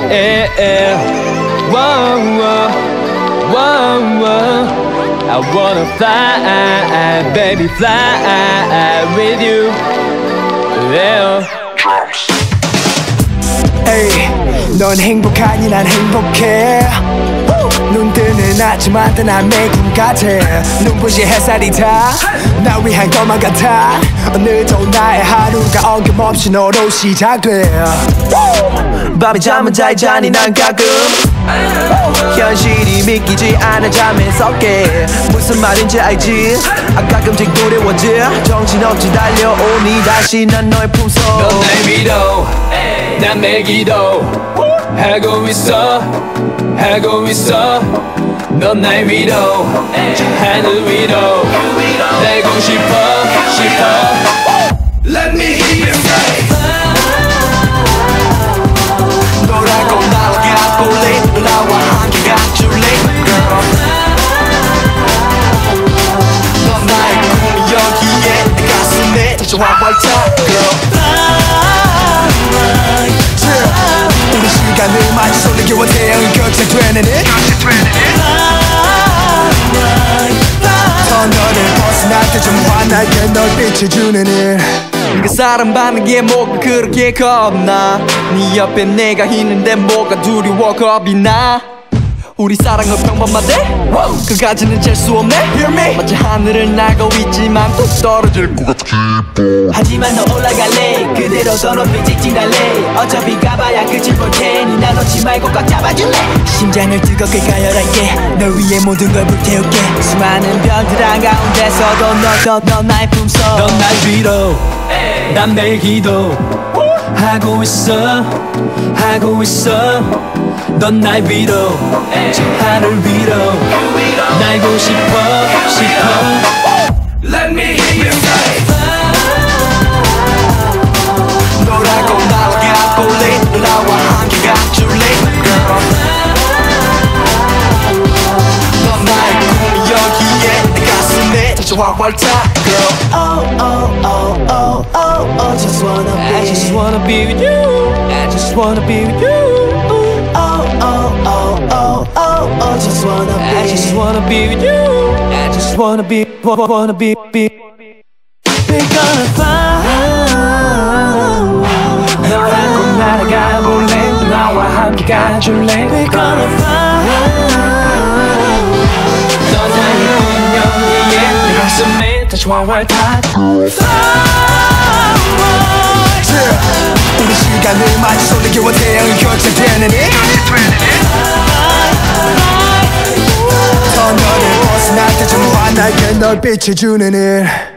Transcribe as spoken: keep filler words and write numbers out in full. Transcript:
eh, eh. Whoa, whoa, whoa, whoa. I wanna fly, baby, fly with you. Yeah. Hey, 넌 행복하니 난 행복해. 눈 뜨는 아침마다 난 매일 같아. 눈부시 햇살이 다 나 위한 것만 같아. 오늘도 나의 하루가 어김없이 너로 시작돼. 밤에 잠은 잘 자니 난 가끔 현실이 믿기지 않아 잠에서 깨. 무슨 말인지 알지? 아 가끔씩 두려워져. 정신없이 달려오니 다시 난 너의 품속. 넌 날 믿어 난 매일 기도 하고 있어 하고 있어. 넌 날 위로 저 하늘 위로 날고 싶어 싶어. Let me hear you say 너라고 날아가 볼래. 나와 함께 가줄래 girl. 넌 나의 꿈이 여기에 내 가슴에 좋아 발차 girl. 우리 시간을 마치 솔리기와 태양이 교체되는 일. 터널을 벗어날 때 좀 환하게 널 비춰주는 일. 그 사람 받는 게 뭐가 그렇게 겁나. 네 옆에 내가 있는데 뭐가 두려워 겁이 나. 우리 사랑은 평범하대 그까지는 잴 수 없네. Hear me? 마치 하늘을 날고 있지만 또 떨어질 것 같아. 하지만 너 올라갈래. 그대로 더 높이 직진할래. 어차피 가봐야 끝을 볼 테니 나 놓지 말고 꽉 잡아줄래. 심장을 뜨겁게 가열할게. 널 위해 모든 걸 불태울게. 수많은 별들 한가운데서도 너, 너, 너 나의 품속. 넌 날 위로 난 매일 기도 하고 있어 하고 있어. 넌 날 위로 저 하늘 위로 날고 싶어 싶어. Let me hear you say 너라고 날아가 볼래. 나와 함께 가줄래 girl. 넌 나의 꿈이 여기에 내 가슴에 좋아 발차 girl. Oh oh oh oh oh oh just wanna be. I just wanna be with you. I just wanna be with you. Oh oh oh oh oh oh just wanna be. I just wanna be with you. I just wanna be, wanna be, be. We're gonna fly. 너라고 날아가 볼래. 나와 함께 가줄래. We're gonna fly. 넌 나의 꿈 여기에 내 가슴에 다시 활활 우리 시간을 마치 솔리기와 태양이 교체되는 일. 터널을 벗어날 때 좀 환하게 널 비춰주는 일.